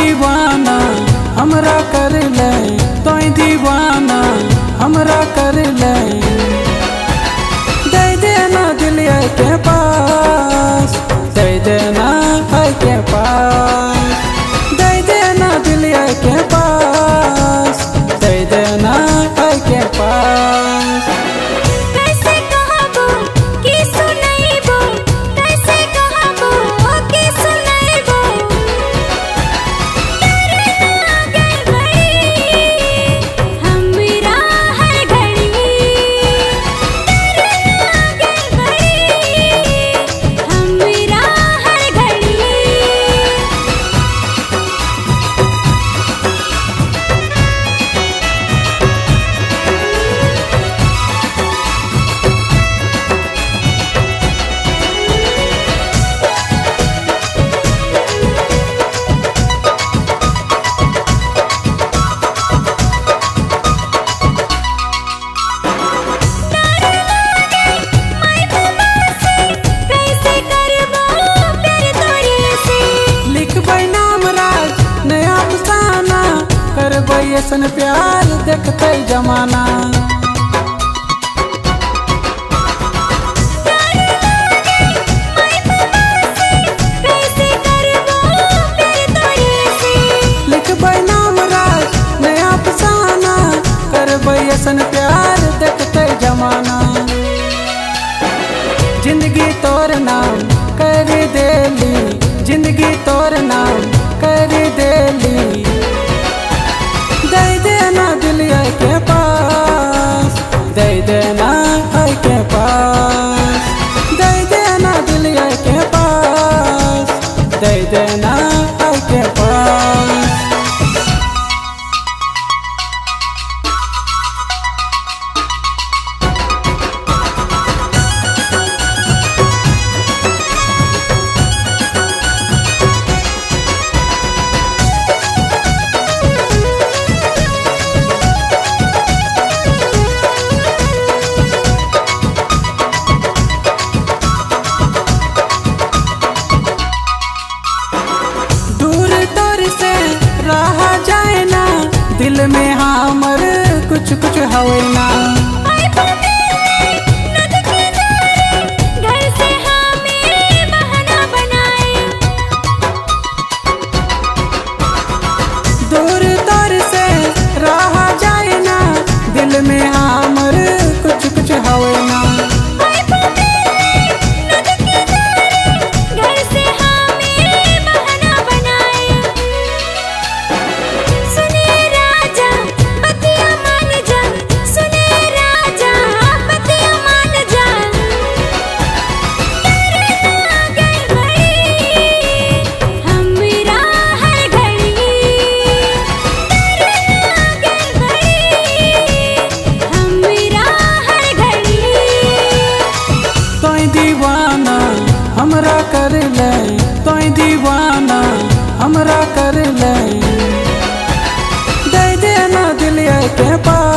दीवाना हमरा कर ले, तोय दीवाना हमरा कर ले। दे देना दिल के पास, दे देना है के पास, दे देना दिल के पास, दे देना है के पास। कैसे कहबो कि सुनैबो, कैसे कहबो कि सुनैबो, तेरे लागे बड़ी हमरा हर घड़ी, तेरे लागे बड़ी हमरा हर घड़ी। ऐसन प्यार देखते जमाना, लिखबै नाम राज नया फसाना, करबै ऐसन प्यार देखते जमाना। जिंदगी तोर नाम कर देली, जिंदगी तोर नाम कर देली। दे देना दिल के पास, दे देना है के पास, दे देना दिल के पास, दे देना है के पास। दिल में हमर कुछ कुछ हवे ना, घर से हमें बहाना बनाए, दूर दूर से रहा जाए ना, दिल में हमर कुछ कुछ हवे ना। घर से हमें बहाना बनाए, सुने राजा बतिया मान जा, सुने राजा बतिया मान जा, तेरे लागे बड़ी हमरा हर घड़ी, तेरे लागे बड़ी हमरा हर घड़ी। तोय दीवाना हमरा कर ले, तोय दीवाना हमरा कर ले। दे देना दिल के पास।